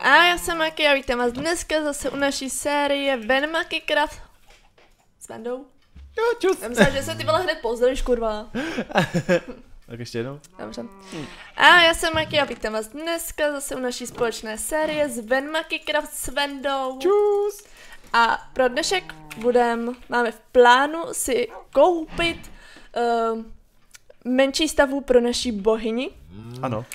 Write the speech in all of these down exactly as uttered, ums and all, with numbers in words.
A já jsem Maki a vítám vás dneska zase u naší série Ven Maki Craft s Vendou. Jo, čus. Já myslím, že se ty vole hned pozdravíš, kurva. Tak ještě jednou. Dobře. A já jsem Maki a vítám vás dneska zase u naší společné série z Ven Maki Craft s Vendou. Čus. A pro dnešek budem, máme v plánu si koupit uh, menší stavu pro naší bohyni. Ano.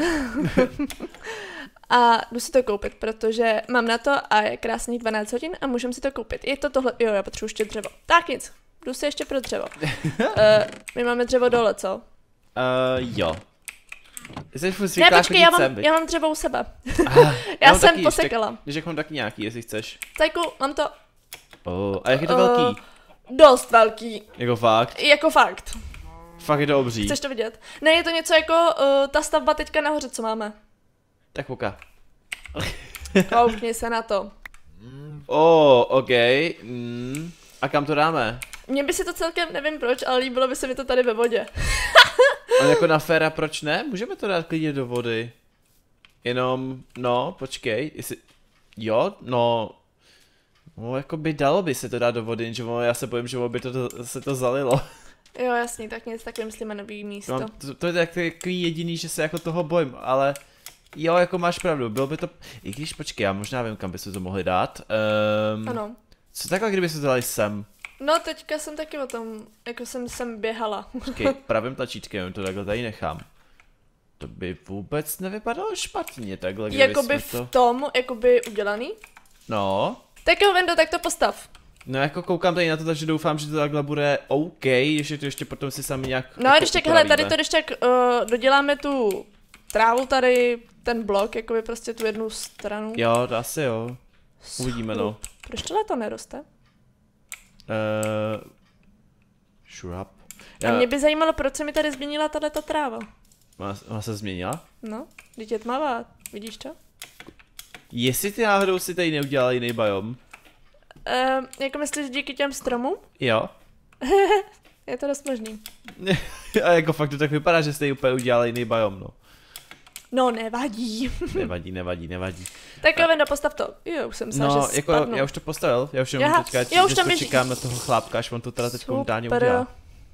A jdu si to koupit, protože mám na to a je krásných dvanáct hodin a můžeme si to koupit. Je to tohle, jo, já potřebuji ještě dřevo. Tak nic, jdu si ještě pro dřevo. uh, my máme dřevo dole, co? Uh, jo. Jsi furt Ne, počkej, já mám, já mám dřevo u sebe. Ah, já mám jsem taky, posekala. Když mám taky nějaký, jestli chceš. Tajku, mám to. Oh, a jak je to Uh, velký? Dost velký. Jako fakt? Jako fakt. Fakt je to obří. Chceš to vidět? Ne, je to něco jako uh, ta stavba teďka nahoře, co máme. Tak poka. Koukni se na to. Oh, ok. Mm. A kam to dáme? Mně by si to celkem, nevím proč, ale líbilo by se mi to tady ve vodě. Ale jako na féra, proč ne? Můžeme to dát klidně do vody. Jenom, no, počkej, jestli... Jo, no... No, jako by dalo by se to dát do vody, jenže já se bojím, že by to, to, se to zalilo. Jo, jasný, tak nic, tak vymyslíme nový místo. No, to, to je takový jediný, že se jako toho bojím, ale... Jo, jako máš pravdu, bylo by to... I když počkej, já možná vím, kam bychom to mohli dát. Um, Ano. Co takhle, kdyby se to dali sem? No, teďka jsem taky o tom, jako jsem sem běhala. Počkej, pravým tlačítkem to takhle tady nechám. To by vůbec nevypadalo špatně, takhle, kdyby Jakoby jsme to... v tom, jakoby udělaný. No. Tak jo, Vendo, tak to postav. No jako koukám tady na to, takže doufám, že to takhle bude OK, ještě to ještě potom si sami nějak... No a když tak, hele, tady to když tak uh, doděláme tu trávu tady, ten blok, jakoby prostě tu jednu stranu. Jo, to asi jo. Uvidíme, no. Proč tohle to neroste? Uh, shrub. Já... A mě by zajímalo, proč se mi tady změnila tato tráva. Ona, ona se změnila? No, teď je tmavá, vidíš to? Jestli ty náhodou si tady neudělala jiný biom? Uh, jako myslíš díky těm stromům? Jo. Je to dost možný. A jako fakt to tak vypadá, že jste úplně udělala jiný biom, no. No, nevadí. Nevadí, nevadí, nevadí. Tak jo, Vendo, postav to. Jo, už jsem se, No, že jako spadnu. já už to postavil, já už jenom Aha, teďka já už tam to běží. čekám na toho chlápka, až on to teda teď momentálně Super. udělá.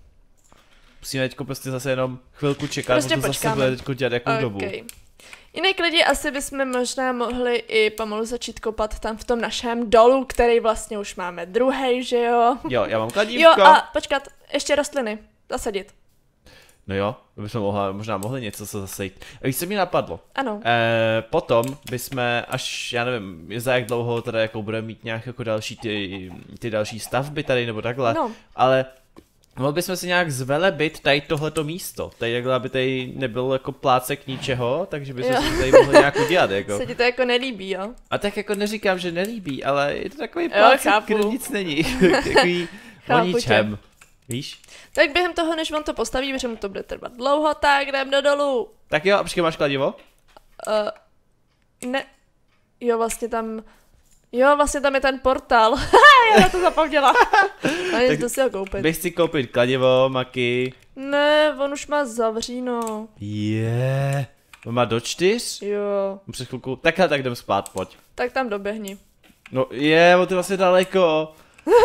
Musíme teďko prostě zase jenom chvilku čekat, Prostě on to počkáme. zase bude teďko dělat jakou okay. dobu. Jinak lidi, asi bychom možná mohli i pomalu začít kopat tam v tom našem dolu, který vlastně už máme druhý, že jo? Jo, já mám kladívko. Jo, a počkat, ještě rostliny, zasadit. No jo, my bychom mohla, možná mohli něco se zasejít. A víš, co mi napadlo? Ano. E, potom bychom, až, já nevím, za jak dlouho teda jako budeme mít nějak jako další ty, ty další stavby tady nebo takhle, no. ale mohli bychom si nějak zvelebit tady tohleto místo, tady takhle, aby tady nebyl jako plácek ničeho, takže bychom si tady mohli nějak udělat, jako. Se ti to jako nelíbí, jo? A tak jako neříkám, že nelíbí, ale je to takový Jo, plácek, chápu. kde nic není, takový o ničem, víš? Tak během toho, než on to postaví, protože mu to bude trvat dlouho, tak jdem do dolů. Tak jo, a počkej, máš kladivo? Uh, ne, jo, vlastně tam, jo, vlastně tam je ten portál, já na to zapomněla. A nic, jdu si ho koupit. Bych si koupit kladivo, Maki. Ne, on už má zavříno. Je. Yeah. On má do čtyř? Jo. Před chvilku. Takhle, tak jdem spát, pojď. Tak tam doběhni. No je, on to vlastně daleko.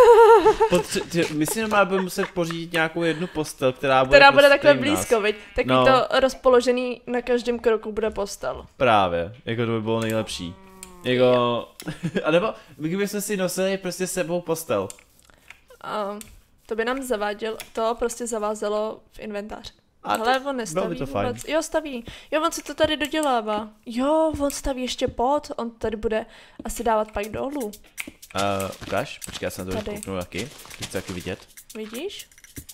Potře ty, my si normálně budeme muset pořídit nějakou jednu postel, která bude Která bude prostě takhle u nás. blízko, viď? Taky No. to rozpoložený na každém kroku bude postel. Právě, jako to by bylo nejlepší. Jako, a nebo kdybychom si nosili prostě s sebou postel. A to by nám zaváděl, to prostě zavázelo v inventáři. A Ale to on nestaví by to vůbec. fajn. Jo, staví. Jo, on se to tady dodělává. Jo, on staví ještě pod, on tady bude asi dávat pak dolů. Uh, ukáž, počkej, já se na to Tady. kouknu taky. Chci taky vidět. Vidíš?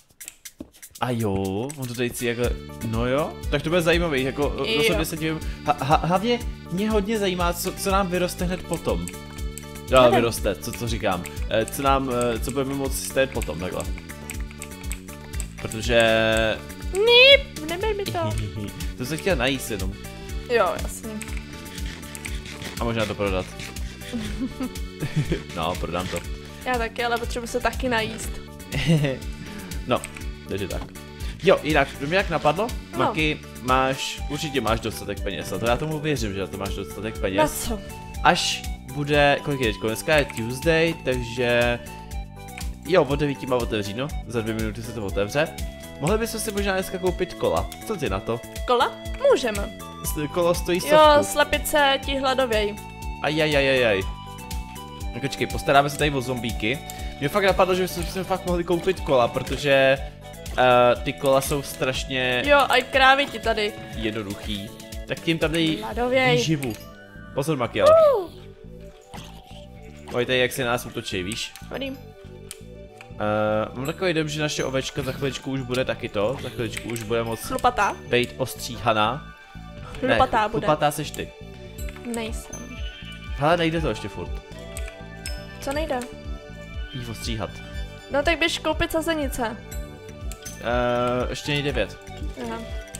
A jo, on to tady chci jako, no jo, tak to bude zajímavý, jako rozhodně se divím. Ha, ha, hlavně mě hodně zajímá, co, co nám vyroste hned potom. No, Nevím. vyroste, co, co říkám, e, co nám, e, co budeme moct stavět potom, takhle. Protože... Níp, nebej mi to. To jsem chtěl najíst jenom. Jo, jasně. A možná to prodat. No, prodám to. Já taky, ale potřebuji se taky najíst. No, takže tak. Jo, jinak, to mě jak napadlo, No. Maki, máš, určitě máš dostatek peněz, a to já tomu věřím, že to máš dostatek peněz. Na co? Až bude, kolik je teďko, dneska je Tuesday, takže jo, od devíti má otevří, no, za dvě minuty se to otevře. Mohli bychom si možná dneska koupit kola, co ty na to? Kola? Můžeme. Kolo stojí stovku. Jo, slepice ti hladověj. Ajajajajaj. Počkej, postaráme se tady o zombíky. Mě fakt napadlo, že bychom fakt mohli koupit kola, protože uh, ty kola jsou strašně Jo, a i krávy ti tady. jednoduchý. Tak tím tam dají Hladověj. výživu. Pozor, Maki, ale. Uh. Oj, tady jak se na nás útočí, víš? Vidím. Uh, mám takový dojem, že naše ovečka za chviličku už bude taky to. Za chviličku už bude moc Chlupatá? být ostříhaná. Chlupatá ne, bude. chlupatá seš ty. Nejsem. Hele, nejde to ještě furt. Co nejde? Jí ostříhat. No tak běž koupit sazenice. Uh, ještě nejde devět. Aha.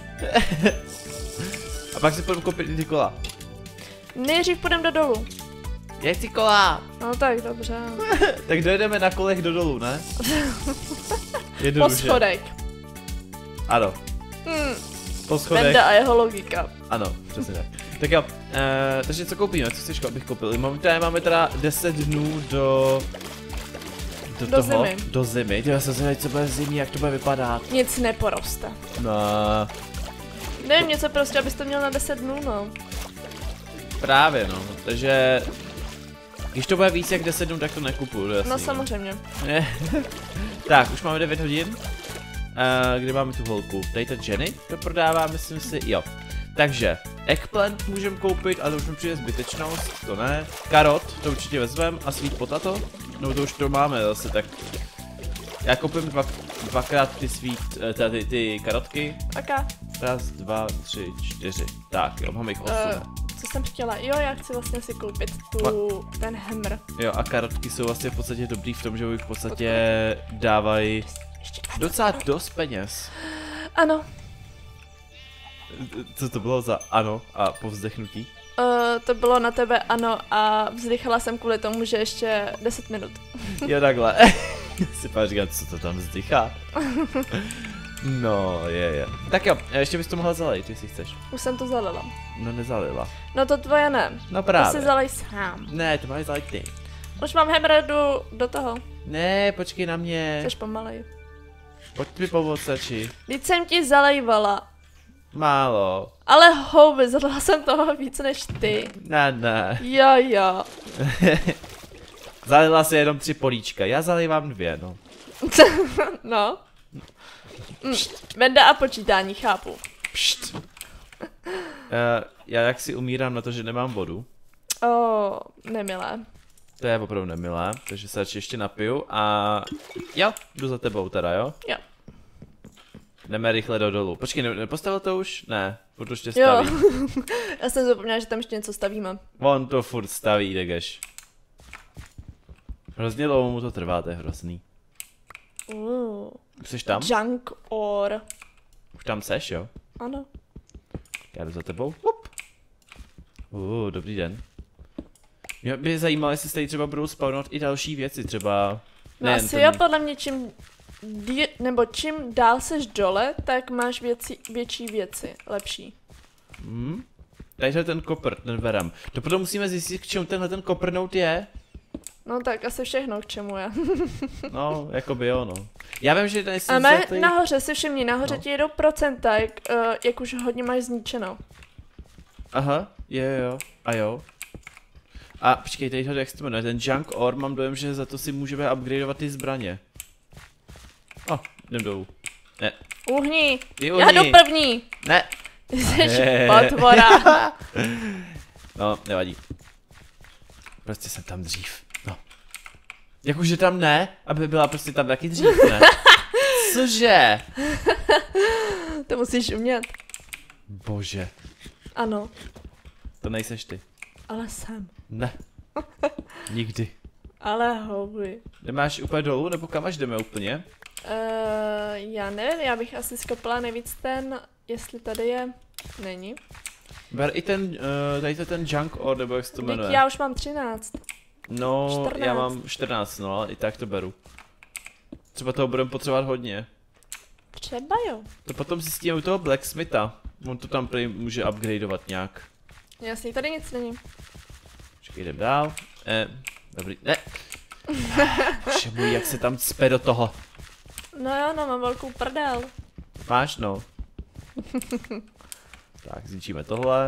A pak si půjdeme koupit i ty kola. Nejdřív půjdem do dolu. Jak ty kola? No tak dobře. Tak dojedeme na kolech do dolů, ne? Po Jednoduše. schodech. Ano, Hmm. po schodech. Benda a jeho logika. Ano, přesně tak. Tak jo, uh, takže co koupíme? Co chceš, abych koupil? Máme, máme teda deset dnů do... Do, Do toho, zimy. Do zimy. Já jsem zvědavý, co bude v zimě, jak to bude vypadat. Nic neporoste. No, Nevím, něco prostě, abys to měl na deset dnů, no. právě no, takže... Když to bude víc jak deset dnů, tak to nekupuju, jasný, No samozřejmě. Tak, už máme devět hodin. Uh, kde máme tu holku? Tady ta Jenny to prodává, myslím si, jo. Takže, eggplant můžeme koupit, ale to už mi přijde zbytečnost, to ne. Karot, to určitě vezmeme, a sweet potato, no to už to máme zase, tak... Já koupím dva, dvakrát ty sweet, teda ty, ty karotky. Aká? Raz, dva, tři, čtyři. Tak jo, máme jich osm. Uh, co jsem chtěla? Jo, já chci vlastně si koupit tu, ten hammer. Jo, a karotky jsou vlastně v podstatě dobrý v tom, že v podstatě dávají docela dost peněz. Ano. Co to bylo za ano a povzdechnutí? Uh, to bylo na tebe ano a vzdychala jsem kvůli tomu, že ještě deset minut. Jo, takhle. Si pak říkat, co to tam vzdychá. No, je, je. Tak jo, ještě bys to mohla zalejt, jestli chceš. Už jsem to zalila. No, nezalila. No to tvoje ne. No To právě. si zalej sám. Ne, to máš zalejt ty. Už mám hammer, jdu do toho. Ne, počkej na mě. Jsi pomalej. Pojď mi pomoct, radši. Vždyť jsem ti zalejvala. Málo. Ale houby, zalila jsem toho víc než ty. Ne, ne. Jo, jo. Zalila si jenom tři políčka, já zalivám dvě, no. No. Mm, Venda a počítání, chápu. Pšt. Uh, já jak si umírám na to, že nemám vodu. O, oh, nemilé. To je opravdu nemilé, takže se radši ještě napiju a jo, jdu za tebou teda, jo? Jo. Jdeme rychle do dolů. Počkej, ne, nepostavil to už? Ne, furt už tě Jo. staví. Já jsem zapomněla, že tam ještě něco stavíme. On to furt staví, degeš. Hrozně dlouho mu to trvá, to je hrozný. Uh, Jsi tam? junk or. Už tam seš, jo? Ano. Já jdu za tebou. Hup. Uh, dobrý den. Mě by zajímalo, jestli se tady třeba budou spawnovat i další věci, třeba... No ne, asi ten... jo, podle mě čím dí, nebo čím dál seš dole, tak máš věci, větší věci, lepší. Hmm? Tady je ten kopr, ten verem. To potom musíme zjistit, k čemu tenhle ten koprnout je. No tak asi všechno k čemu je. No, jakoby jo, no. Já vím, že tady jsem A mé vzatý... nahoře si všimni, nahoře No. ti jedou procenta, jak, uh, jak už hodně máš zničeno. Aha, jo, jo, a jo. A počkej, tady to jak se to jmenuje, ten junk ore, mám dojem, že za to si můžeme upgradeovat ty zbraně. O, jdem dolů. Ne, Uhni, ty já uhni. jdu první. Ne. Ty jsi potvora. No, nevadí. Prostě jsem tam dřív, no. Jakože tam ne, aby byla prostě tam taky dřív, ne? Cože? To musíš umět. Bože, Ano, to nejseš ty. ale jsem. Ne. Nikdy. Ale houby. Nemáš úplně dolů, nebo kam až jdeme úplně? Uh, já nevím, já bych asi skopala nejvíc ten, jestli tady je, není. Ber i ten, uh, tady to ten junk ore, nebo jak se to Dík, jmenuje. já už mám třináct. No, čtrnáct. já mám čtrnáct, no, ale i tak to beru. Třeba toho budeme potřebovat hodně. Třeba jo. To potom zjistíme u toho Blacksmitha. On to tam prý může upgradeovat nějak. Jasně, tady nic není. Počkej, jdem dál. Eh, dobrý, ne. Bože můj, jak se tam cpe do toho. No jo, no, mám velkou prdel. Máš, no. Tak, zničíme tohle.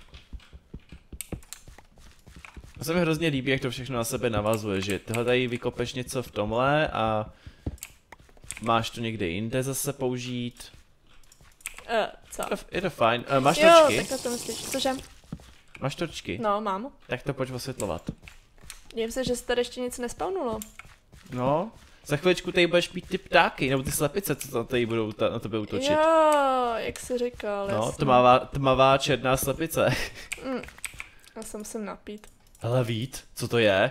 To se mi hrozně líbí, jak to všechno na sebe navazuje, že tohle tady vykopeš něco v tomhle a máš to někde jinde zase použít. Uh, co? Je to fajn. Uh, máš Jo, točky? takhle to myslíš. Cože? Máš točky? No, mám. Tak to pojď osvětlovat. Dívím se, že se tady ještě nic nespawnulo. No, za chviličku tady budeš mít ty ptáky, nebo ty slepice, co tam tady budou ta, na tebe útočit. Jo, jak jsi říkal, No, jasně. tmavá, tmavá černá slepice. Mm. Já se musím napít. Hele, vít, co to je?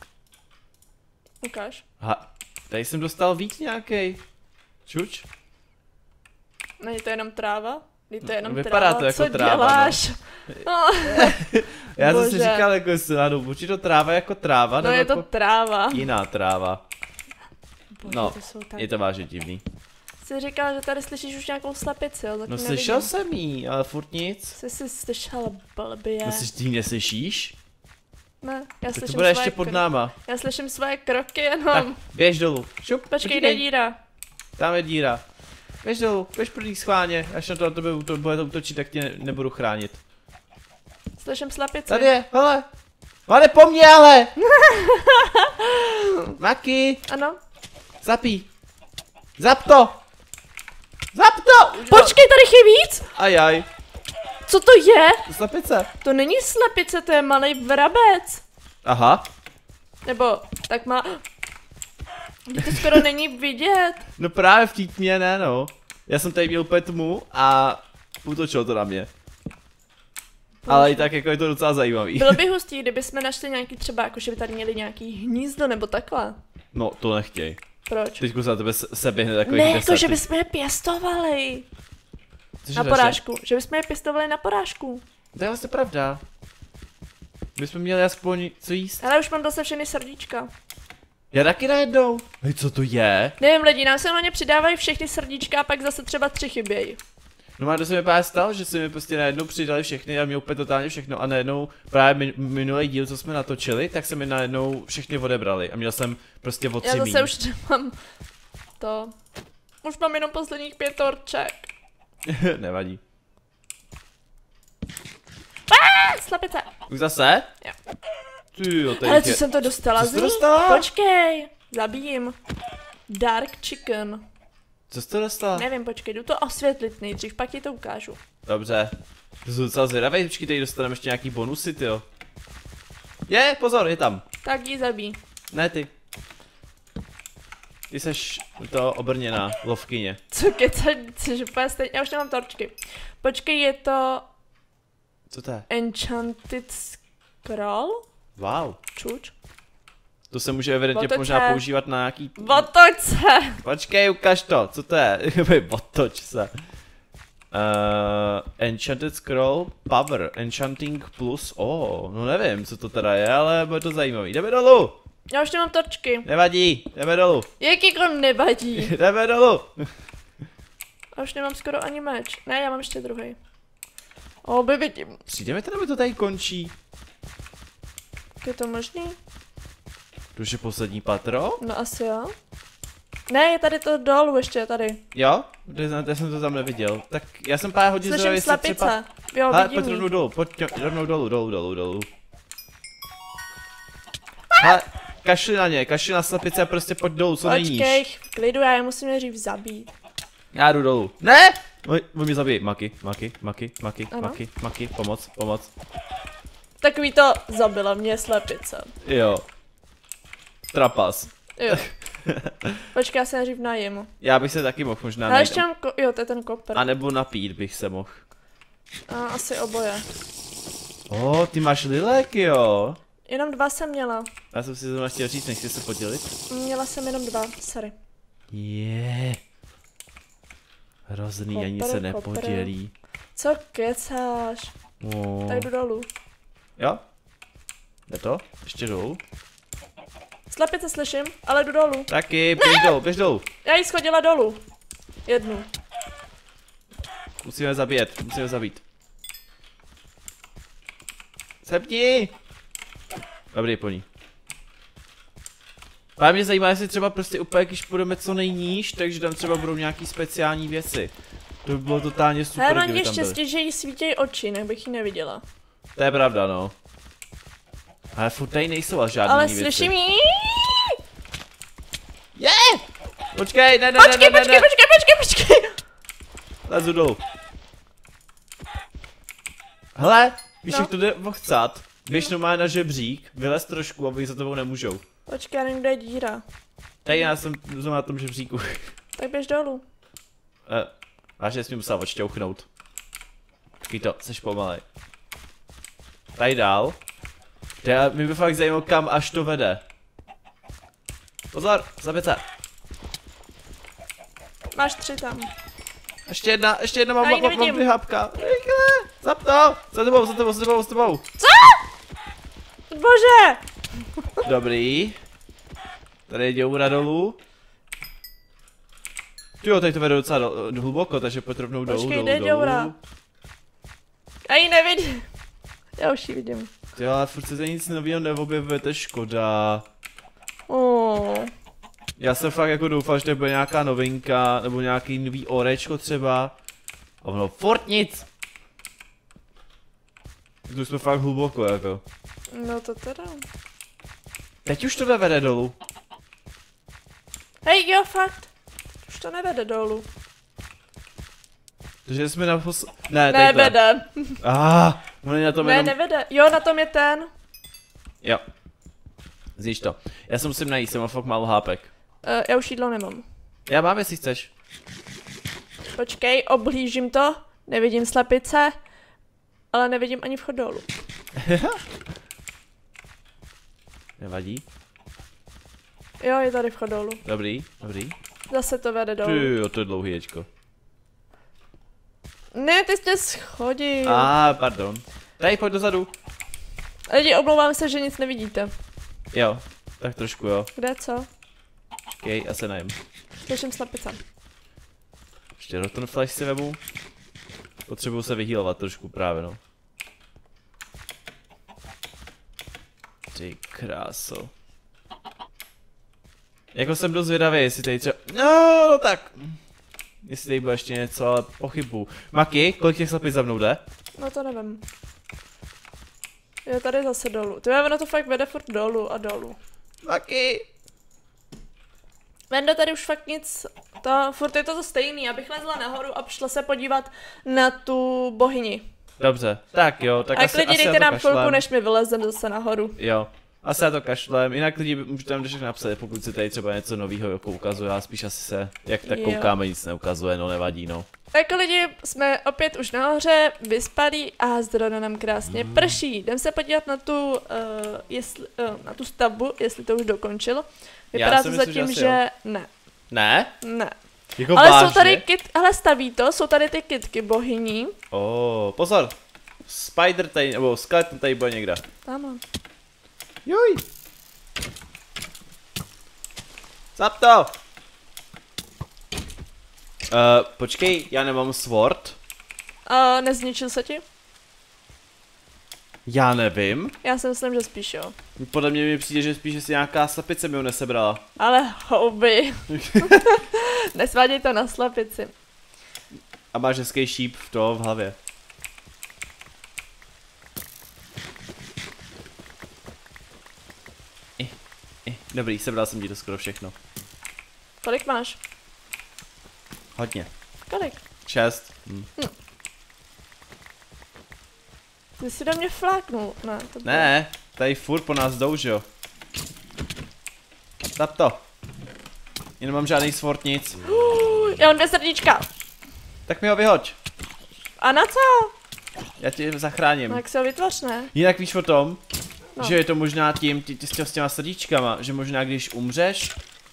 Ukáž. Ha, tady jsem dostal vít nějaký. Čuč? Není to jenom tráva? Není to jenom Vypadá tráva, to jako co tráva, děláš? No, Já jsem si Bože. říkal, jako jestli náhodou, buď je to tráva jako tráva, no nebo je to jako tráva. jiná tráva. Bože, No, to jsou tak... Je to vážně divný. Jsi říkal, že tady slyšíš už nějakou slepici, jo? Zatím No nevidím. slyšel jsem jí, ale furt nic. Jsi si slyšel blbě. No ty ji neslyšíš? Ne, já Tak to slyším bude svoje ještě pod kro- náma. Já slyším svoje kroky Tak, jenom. běž dolů. Šup, Počkej, kde díra? Tam je díra. Běž dolů, běž první schválně, až na to na tebe to bude to útočit, tak tě ne, nebudu chránit. Slyším slepici. Tady je, hele. Ale po mně, ale. Maki, Ano. zapí. Zap to. Zap to. Počkej, tady chybí víc? Ajaj, Co to je? slepice. To není slepice, to je malý vrabec. Aha, Nebo, tak má... Vždyť to skoro není vidět. no právě v té tmě ne, no. Já jsem tady měl úplně tmu a útočilo to na mě. Ale i tak jako je to docela zajímavý. Bylo by hustý, kdyby jsme našli nějaký třeba, jako že by tady měli nějaký hnízdo nebo takhle. No, to nechtěj. Proč? Teď se na tebe se- seběhne takový Ne, jako že bychom je pěstovali. Na porážku. Že bychom je pěstovali na porážku. To je vlastně pravda. My jsme měli aspoň co jíst. Ale už mám zase všechny srdíčka. Já taky najednou. Hej, co to je? Nevím, lidi, nám se na ně přidávají všechny srdíčka a pak zase třeba tři chybějí. No má to se mi právě stalo, že se mi prostě najednou přidali všechny a mě úplně totálně všechno a najednou právě min minulý díl, co jsme natočili, tak se mi najednou všechny odebrali a měl jsem prostě o tři Já míň. zase už nemám to. Už mám jenom posledních pět torček. Nevadí. Ah, slepice. Už zase? Jo. Ty jo, tady Ale co je... jsem to dostala Co z jsi ní? to dostala? Počkej, zabijím. Dark chicken. Co jsi to dostala? Nevím, počkej, jdu to osvětlit nejdřív, pak ti to ukážu. Dobře. To jsou docela zvědavý, počkej, tady dostaneme ještě nějaký bonusy, tyjo. Je, pozor, je tam. Tak ji zabij. Ne ty. Ty seš to obrněná lovkyně. Co keca, což úplně stejně, já už nemám torčky. Počkej, je to Co to je? Enchanted Scroll? Wow. Čuč. To se může evidentně Otoč možná se. používat na nějaký... Otoč se! Počkej, ukaž to, co to je? Otoč se. Uh, Enchanted Scroll Power, Enchanting Plus, oh, no nevím, co to teda je, ale bude to zajímavý. Jdeme dolů! Já už nemám torčky. Nevadí, jdeme dolů, Jak jako nevadí. jdeme dolů. A už nemám skoro ani meč. Ne, já mám ještě druhý. O, by vidím. Přijdeme teda, aby to tady končí. Je to možný? To už je poslední patro? No asi jo. Ne, je tady to dolů ještě, tady. Jo? Já jsem to tam neviděl. Tak já jsem pár hodin Slyším zvědavý, jestli slepice. třeba... Jo, Hele, vidím pojď jí. rovnou dolů, pojď rovnou dolů, dolů, dolů, dolů. Hele, kašli na ně, kašli na slepice a prostě pojď dolů, co Počkej, nejíš. v klidu, já je musím nejdřív zabít. Já jdu dolů. Ne! Oj, on mě zabije. Maki, maki, maki, maki, Ano. maki, maki, pomoc, pomoc. Takový to zabila mě slepice. Jo. Trapas. Jo. Počkej, já se nejdřív najím. Já bych se taky mohl možná Ale najít. ještě mám, ko- jo, to je ten koper. A nebo napít bych se mohl. A, asi oboje. O, oh, ty máš liléky, jo. Jenom dva jsem měla. Já jsem si to chtěl říct, nechci se podělit. Měla jsem jenom dva, sorry. Je. Hrozný, Kopr, ani se kopr. nepodělí. Co kecáš? Oh. Tak jdu dolů. Jo? Jde to? Ještě dolů? Slepice slyším, ale jdu dolů. Taky, běž dolů, běž dolů. Já jí schodila dolů. Jednu. Musíme zabít, musíme zabít. Sepni! Dobrý, po ní. Ale mě zajímá, jestli třeba prostě úplně, když půjdeme co nejníž, takže tam třeba budou nějaký speciální věci. To by bylo totálně super, Hele, mám kdyby tam byly. štěstí, že jí svítějí oči, jinak bych ji neviděla. To je pravda, no. Ale furt tady nejsou ale žádný Ale věci. slyším jí. Je! Počkej, ne, ne, Počkej, ne, ne, počkej, ne, počkej, počkej, počkej. Lezu dolů. Hele, když No. jak to jde ochcat, běž normálně na žebřík, vylez trošku, aby za tebou nemůžou. Počkej, já nevím, kde je díra. Tady já jsem znovu na tom žebříku. Tak běž dolů. Eh, vážně jsi mi musel odšťouchnout. Počkej to, seš pomalej. Tady dál. Já, mě by fakt zajímalo, kam až to vede. Pozor, zabij se. Máš tři tam. Ještě jedna, ještě jedna, mám, Já ji mám, mám nevidím. dvě hápka. Rychle, zap to. Za tebou, za tebou, za tebou, za tebou. Bože! Dobrý. Tady je děura dolů. Jo, tady to vede docela do, do hluboko, takže pojď rovnou dolů, Počkej, dolů, kde je děura? dolů. Já ji nevidím. Já už ji vidím. Jo, ale furt se tady nic nového neobjevuje, to je škoda. Oh. Já jsem fakt jako doufal, že to bude nějaká novinka, nebo nějaký nový orečko třeba. A ono furt nic. Tu jsme fakt hluboko jako. No to teda. Teď už to nevede dolů. Hej, jo, fakt. Už to nevede dolů. Takže jsme na pos... Ne, takhle. Nevede. Ah, on je na tom Ne, jenom... nevede. Jo, na tom je ten. Jo. Zjíš to. Já se musím najít, jsem mám fakt málo hápek. Uh, já už jídlo nemám. Já mám, jestli chceš. Počkej, oblížím to. Nevidím slepice. Ale nevidím ani vchod dolů. Nevadí. Jo, je tady vchod dolů. Dobrý, dobrý. Zase to vede dolů. Ty jo, to je dlouhý ječko. Ne, ty jste schodil. A, ah, pardon. Tady, pojď dozadu. Lidi, omlouvám se, že nic nevidíte. Jo, tak trošku jo. Kde, co? Okej, já se najím. Slyším slepice. Ještě roton flash si vemu. Potřebuju se vyhýlovat trošku právě, no. Ty kráso. Jako jsem dost zvědavý, jestli tady třeba... No, no tak. Jestli tady bude ještě něco, ale pochybu. Maki, kolik těch slepic za mnou jde? No to nevím. Jo, tady zase dolů. Ty ono to fakt vede furt dolů a dolů. Maki! Vendo, tady už fakt nic, to, furt je to to stejný, abych lezla nahoru a šla se podívat na tu bohyni. Dobře, tak jo, tak a asi, klidně asi dejte já to nám chvilku, kašlem. než mi vylezem zase nahoru. Jo, asi já to kašlem, jinak lidi můžete tam ještě napsat, pokud si tady třeba něco nového jako ukazuje, a spíš asi se, jak tak Jo. koukáme, nic neukazuje, no nevadí, no. Tak lidi, jsme opět už nahoře, vyspalí a zrovna nám krásně Mm. prší. Jdem se podívat na tu, uh, jestli, uh, na tu stavbu, jestli to už dokončilo. Vypadá Já to si myslím, zatím, že asi že ne. Ne? Ne. Jako Ale vážně? jsou tady kit, hele staví to, jsou tady ty kitky bohyní. Oh, pozor. Spider tady, nebo skeleton tady bude někde. Tam. Juj. Zap to. Uh, počkej, já nemám sword. Uh, nezničil se ti? Já nevím. Já si myslím, že spíš jo. Podle mě mi přijde, že spíš si nějaká slepice mi ho nesebrala. Ale houby. Nesváděj to na slepici. A máš hezký šíp v to v hlavě. Eh, eh, dobrý, sebral jsem ti to skoro všechno. Kolik máš? Hodně. Kolik? Šest. Hm. Ty jsi do mě fláknul. Ne, to bylo... Ne, tady furt po nás jdou, že jo. Zap to. Já nemám žádný sword, nic. Uh, já mám dvě srdíčka. Tak mi ho vyhoď. A na co? Já tě zachráním. No, jak se ho vytvoř, ne? Jinak víš o tom, No. že je to možná tím, ty, ty s těma srdíčkama, že možná když umřeš,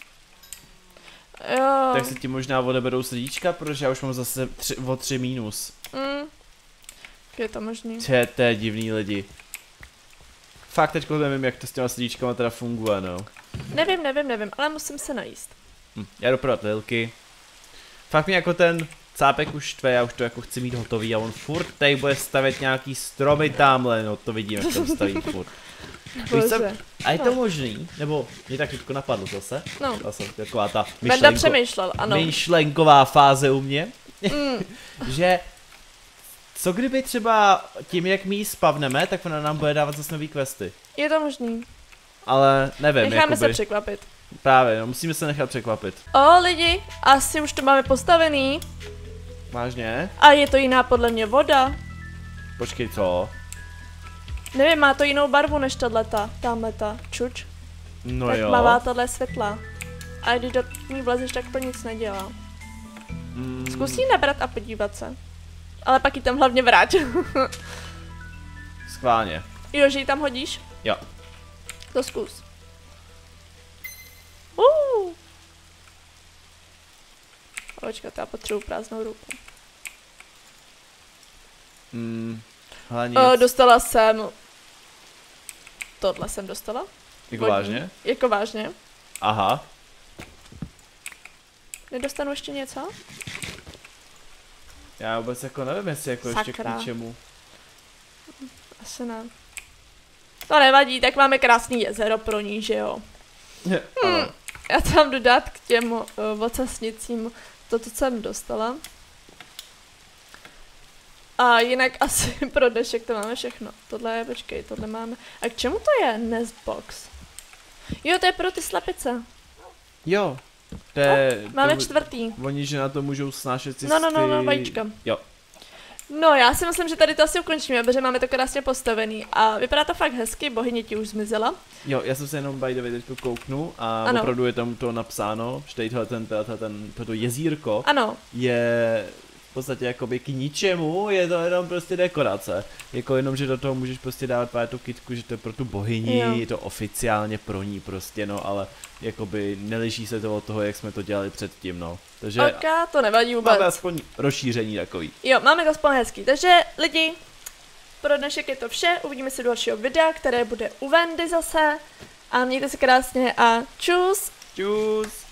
Jo. tak se ti možná odeberou srdíčka, protože já už mám zase tři, o tři mínus. Mm. Je to možný. To je, to je divný lidi. Fakt teďko nevím, jak to s těma srdíčkama teda funguje, no. Nevím, nevím, nevím, ale musím se najíst. Hm, já jdu prodat lilky. Fakt mě jako ten cápek už tve, já už to jako chci mít hotový a on furt tady bude stavět nějaký stromy tamhle, no to vidím, jak to staví furt. Víš co, a je to možný, nebo mě tak teďko napadlo zase, no. zase taková ta myšlenko, přemýšlel, ano. myšlenková fáze u mě, mm. že co kdyby třeba tím, jak my ji spavneme, tak ona nám bude dávat zase nový questy. Je to možný. Ale nevím, Necháme jakoby, se překvapit. Právě, no musíme se nechat překvapit. O lidi, asi už to máme postavený. Vážně? A je to jiná podle mě voda. Počkej, co? Nevím, má to jinou barvu než tato, tamhleta, čuč. No tak jo. mavá tahle světla. A když do ní vlezeš, tak to nic nedělá. Mm. Zkus jí nabrat a podívat se. Ale pak ji tam hlavně vrát. Schválně. Jo, že ji tam hodíš? Jo. To zkus. Uh. Počkat, já potřebuji prázdnou ruku. Mm. Hele, nic. O, dostala jsem... Tohle jsem dostala. Jako Vodní. vážně? Jako vážně. Aha. Nedostanu ještě něco? Já vůbec jako nevím, jestli jako ještě k Sakra. ničemu. Asi ne. To nevadí, tak máme krásný jezero pro ní, že jo? Ano. Já tam jdu dát k těm uh, ocasnicím to, co jsem dostala. A jinak asi pro dnešek to máme všechno. Tohle je, počkej, tohle máme. A k čemu to je Nestbox? Jo, to je pro ty slepice. Jo. To je, O, máme to, čtvrtý. Oni, že na to můžou snášet si No, no, no, no, vajíčka. Jo. No, já si myslím, že tady to asi ukončíme, protože máme to krásně postavený a vypadá to fakt hezky, bohyně ti už zmizela. Jo, já jsem se jenom by the way teďko kouknu a Ano. opravdu je tam to napsáno, že tady tohle ten, ten, ten, toto jezírko Ano, je v podstatě jakoby k ničemu, je to jenom prostě dekorace. Jako jenom, že do toho můžeš prostě dávat právě tu kytku, že to je pro tu bohyni, Jo. je to oficiálně pro ní prostě, no, ale jakoby neliší se to od toho, jak jsme to dělali předtím, no. Takže ok, to nevadí vůbec. máme aspoň rozšíření takový. Jo, máme to aspoň hezký, takže lidi, pro dnešek je to vše, uvidíme se do dalšího videa, které bude u Wendy zase a mějte se krásně a čus! Čus!